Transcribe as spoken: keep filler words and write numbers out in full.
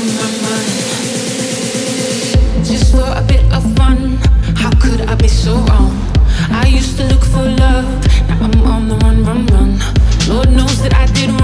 on my mind. Just for a bit of fun, how could I be so wrong? I used to look for love, now I'm on the run, run, run. Lord knows that I did wrong.